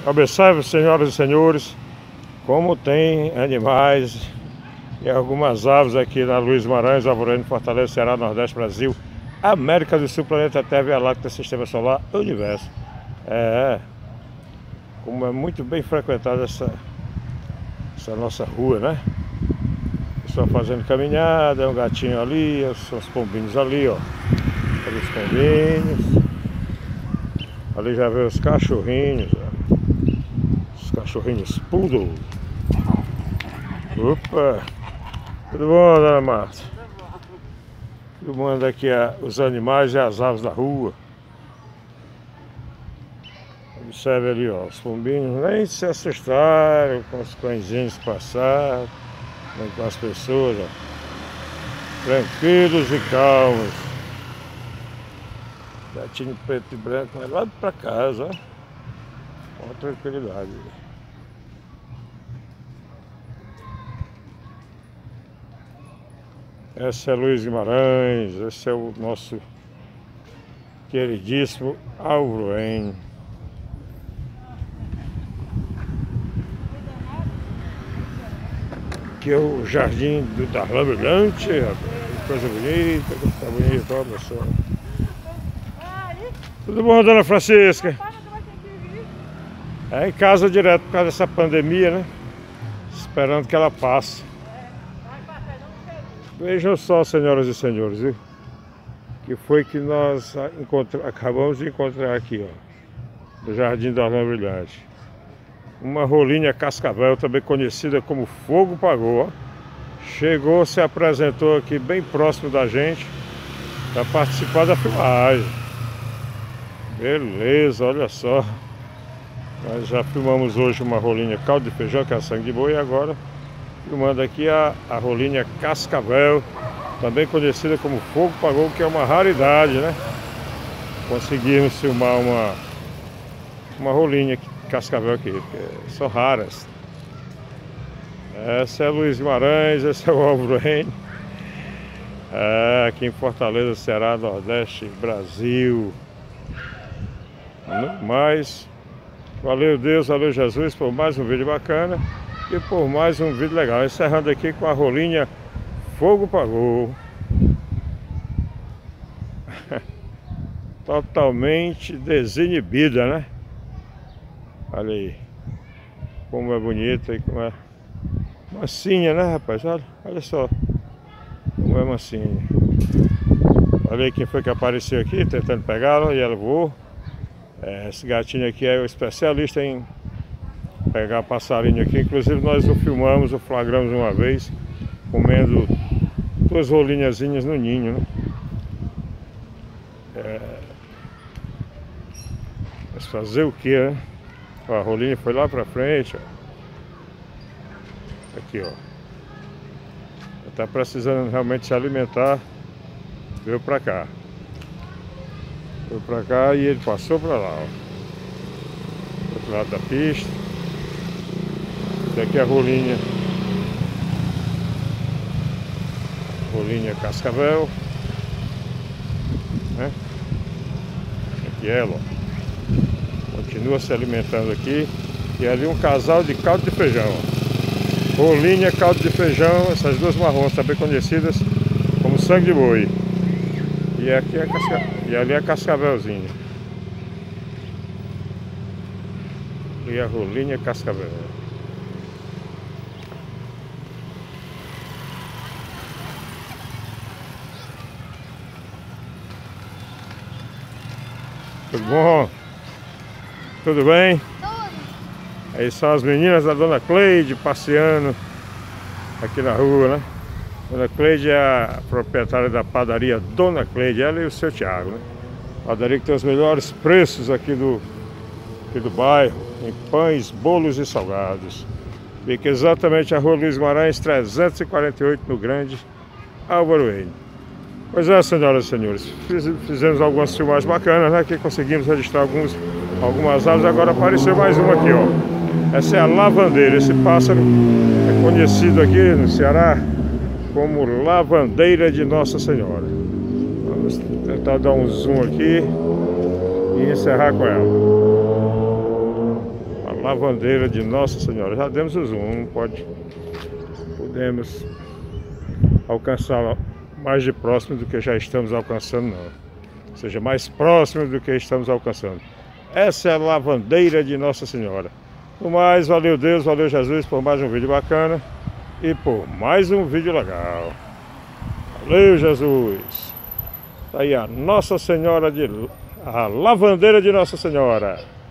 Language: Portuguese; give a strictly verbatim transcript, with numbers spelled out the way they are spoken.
Observe, senhoras e senhores, como tem animais e algumas aves aqui na Luiz Guimarães, Alvorada, Fortaleza, Ceará, Nordeste, Brasil, América do Sul, planeta Terra, Via Láctea, Sistema Solar, Universo. É, como é muito bem frequentada essa, essa nossa rua, né? Pessoal fazendo caminhada, é um gatinho ali, são os pombinhos ali, ó. Olha os pombinhos. Ali já vê os cachorrinhos, ó. Os cachorrinhos poodle. Opa! Tudo bom, dona Marta? Tudo bom aqui os animais e as aves da rua. Observe ali, ó, os pombinhos nem se assustaram com os cãezinhos que passaram, nem com as pessoas, ó. Tranquilos e calmos. Gatinho preto e branco, mas lá pra casa, ó. Com tranquilidade. Essa é Luiz Guimarães, esse é o nosso queridíssimo Alvorada. Aqui é o jardim do Darlan Brilhante, coisa bonita, tá bonito, ó, pessoal. Tudo bom, dona Francisca? É em casa direto por causa dessa pandemia, né? Esperando que ela passe. Vejam só, senhoras e senhores, viu? Que foi que nós acabamos de encontrar aqui, ó, no Jardim do Darlan Brilhante. Uma rolinha cascavel, também conhecida como fogo pagou, ó. Chegou, se apresentou aqui bem próximo da gente para participar da filmagem. Beleza, olha só. Nós já filmamos hoje uma rolinha caldo de feijão, que é sangue de boi, e agora filmando aqui a, a rolinha cascavel, também conhecida como fogo pagou, que é uma raridade, né? Conseguimos filmar uma, uma rolinha cascavel aqui, porque são raras. Essa é Luiz Guimarães, esse é o Alvorada. É, aqui em Fortaleza, Ceará, Nordeste, Brasil. Mas valeu Deus, valeu Jesus por mais um vídeo bacana e por mais um vídeo legal. Encerrando aqui com a rolinha Fogo Pagou. Totalmente desinibida, né? Olha aí como é bonita e como é mansinha, né, rapaz? Olha, olha só como é mansinha. Olha aí quem foi que apareceu aqui tentando pegá-la e ela voou. É, esse gatinho aqui é o especialista em pegar passarinho aqui. Inclusive nós o filmamos, o flagramos uma vez comendo duas rolinhazinhas no ninho, né? É... Mas fazer o que, né? Ó, a rolinha foi lá pra frente, ó. Aqui, ó. Tá precisando realmente se alimentar. Veio pra cá. Foi pra cá e ele passou pra lá, ó. Do outro lado da pista. Essa aqui é a rolinha. Rolinha cascavel, né? Aqui ela, ó. Continua se alimentando aqui. E ali um casal de caldo de feijão, ó. Rolinha, caldo de feijão, essas duas marrons também conhecidas como sangue de boi. E aqui é a casca... e ali é a cascavelzinha. E a rolinha cascavel. Tudo bom? Tudo bem? Tudo. Aí são as meninas da Dona Cleide passeando aqui na rua, né? Dona Cleide é a proprietária da padaria Dona Cleide, ela e o seu Thiago, né? Padaria que tem os melhores preços aqui do, aqui do bairro, em pães, bolos e salgados. Fica exatamente a rua Luiz Guimarães trezentos e quarenta e oito, no Grande Alvorada. Pois é, senhoras e senhores, fiz, fizemos algumas filmagens bacanas, né? Que conseguimos registrar alguns, algumas aves. Agora apareceu mais uma aqui, ó. Essa é a lavandeira. Esse pássaro é conhecido aqui no Ceará como lavandeira de Nossa Senhora. Vamos tentar dar um zoom aqui e encerrar com ela. A lavandeira de Nossa Senhora. Já demos o zoom, pode, podemos alcançá-la mais de próximo do que já estamos alcançando, não. Ou seja, mais próximo do que estamos alcançando. Essa é a lavandeira de Nossa Senhora. No mais, valeu Deus, valeu Jesus por mais um vídeo bacana e por mais um vídeo legal. Valeu Jesus. Tá aí a Nossa Senhora de... a lavandeira de Nossa Senhora.